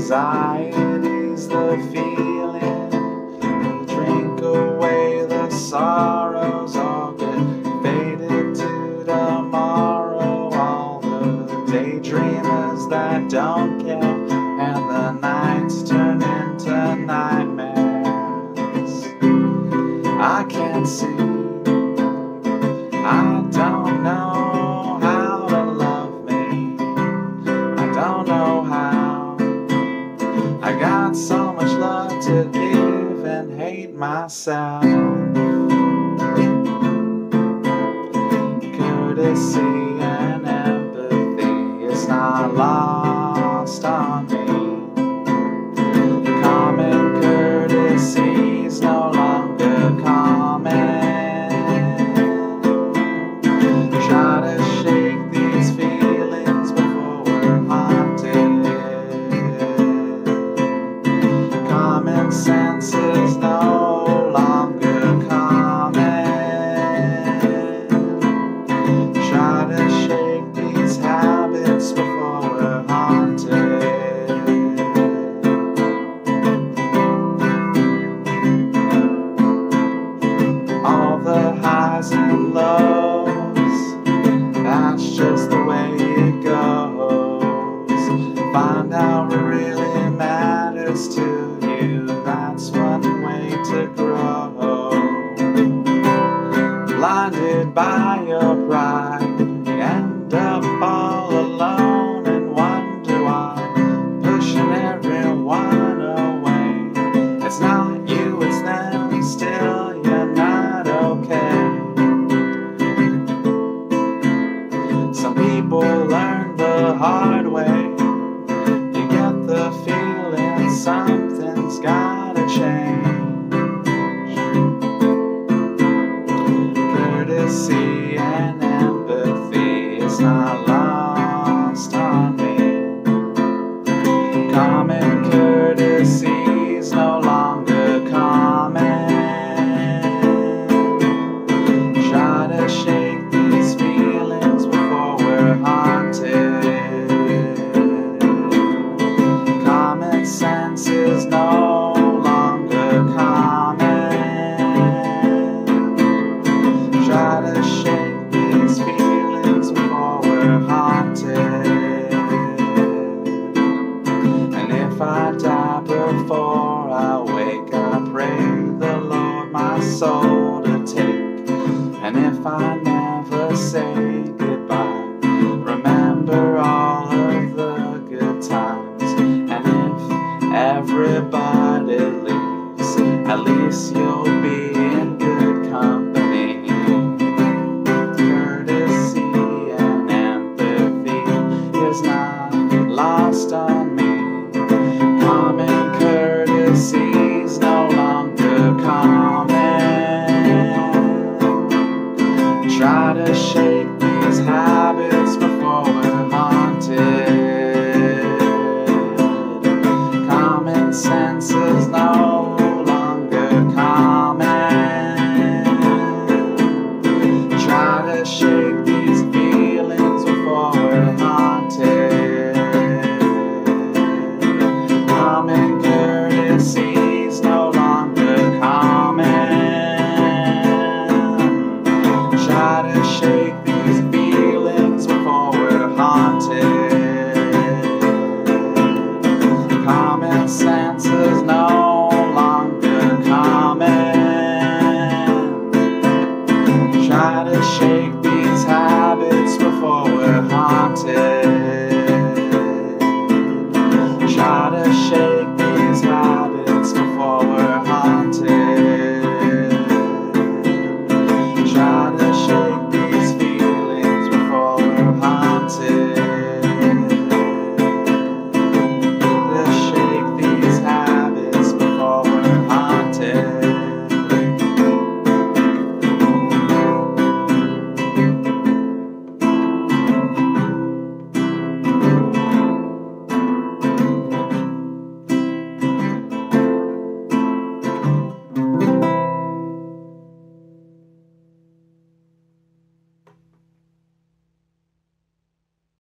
anxiety's the feeling. You drink away the sorrows, all get faded to tomorrow. All the daydreamers that don't care, and the nights turn into nightmares. I can't see, I don't know how to love me. I don't know how. I got so much love to give and hate myself. Courtesy and empathy is not lost on me. Common courtesy is no longer common. Try to shake these feelings before we're haunted. Common sense is no longer common. Try to shake these habits before we're haunted. All the highs and lows, that's just the way it goes. Find out what really matters to you, that's one way to grow. Blinded by your pride, you end up all alone and wonder why, pushing everyone away. It's not you, it's them, still you're not okay. Some people learn the hard way. You get the feeling something's gotta change. Courtesy and empathy is not lost on me. Common courtesy is no longer common. Try to shake these feelings before we're haunted. Common sense is no longer common. Try to shake these feelings before we're haunted. And if I die before I wake, I pray the Lord my soul to take. And if I never say goodbye, remember all of the good times. And if everybody leaves, at least you'll be in good company. Courtesy and empathy is not lost on me. Common courtesy is no longer common. Try to shake these habits before we're haunted. Common sense is no longer common. Try to shake these feelings before we're haunted. Common courtesy is no longer common. Try to shake these feelings before we're haunted. Common sense is no longer common. Try to shake these habits before we're haunted. Try to shake